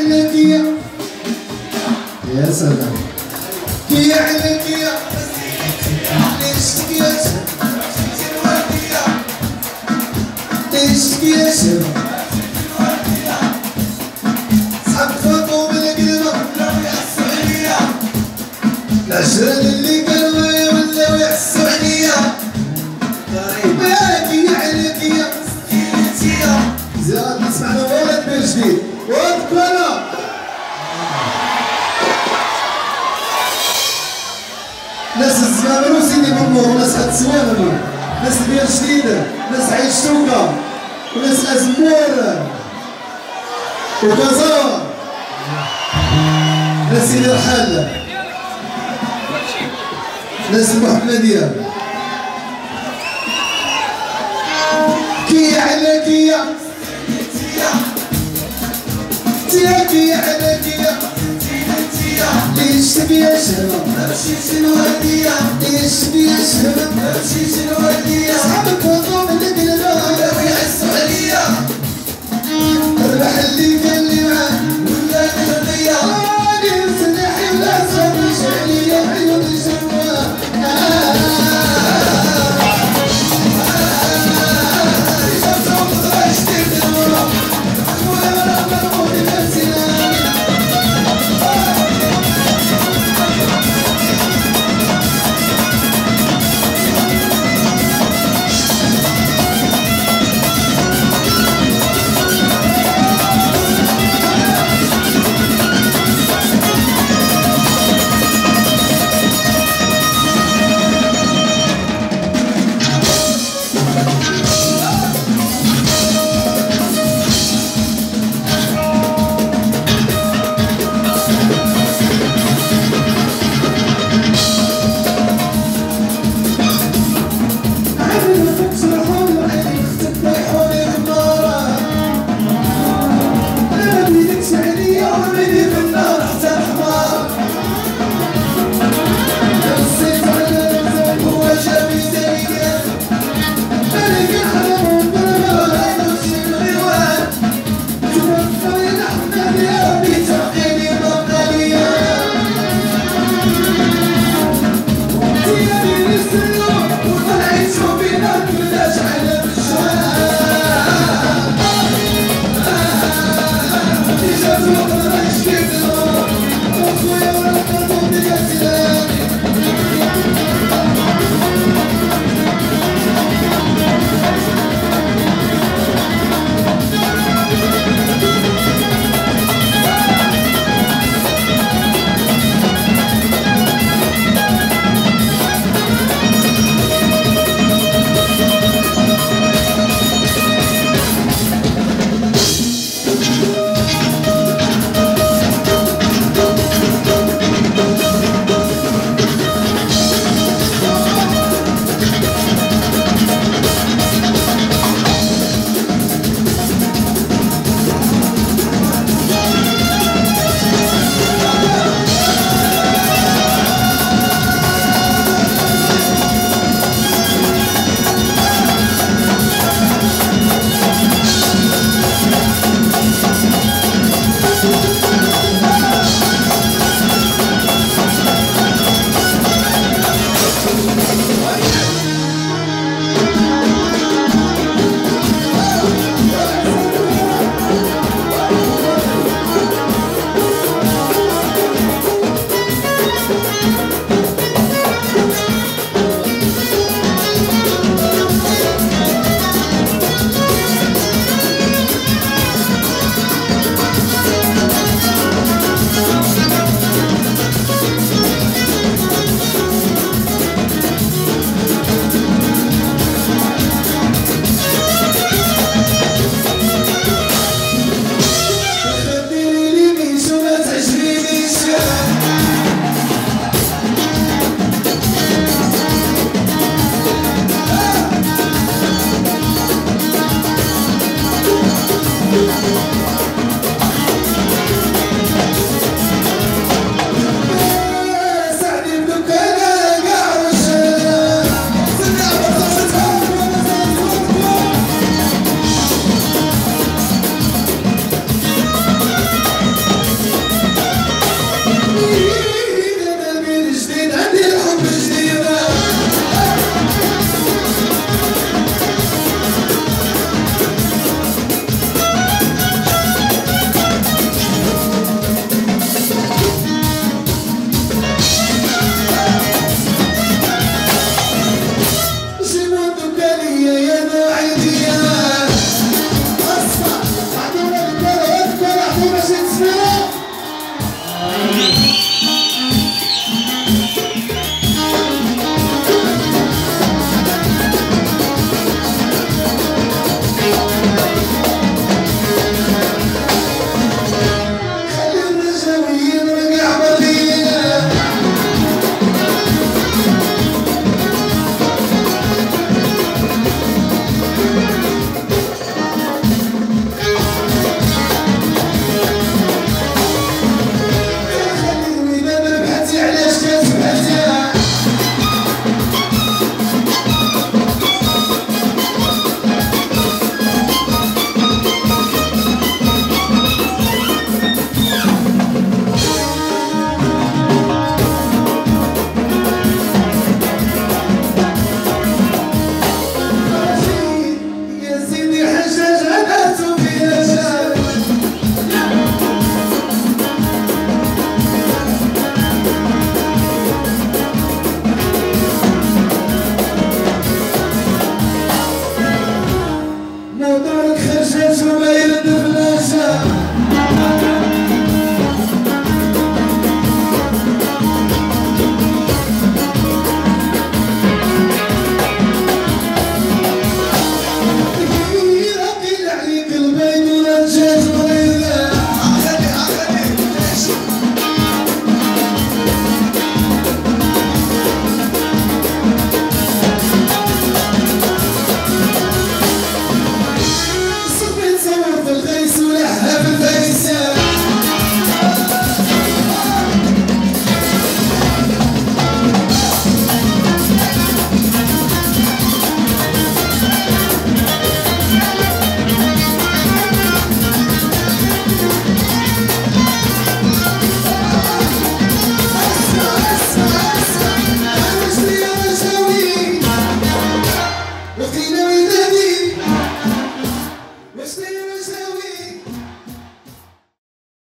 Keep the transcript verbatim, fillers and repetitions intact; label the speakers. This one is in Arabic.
Speaker 1: عليك يا يا سلام كي عليك يا ليش يا ليش يا شباب صحاب فاطمة بالقلبة العشرة اللي قالوا ولاو يحسوا عليا باكي عليك يا زاد نسمعنا ولد من جديد وذكرنا ناس الزمان وسيدي بمور ناس هاد السوالم ناس ديال جديدة ناس عين شتوكا وناس أزمور وكازار ناس سيدي الحالة ناس المحمدية كي عليك يا تياكي عليك يا ليش تبي يا شباب ماشي الوردية ليش تبي يا شباب ماشي الوردية صحابك وضعوا من القلبة ولاو يحسوا عليا الربح اللي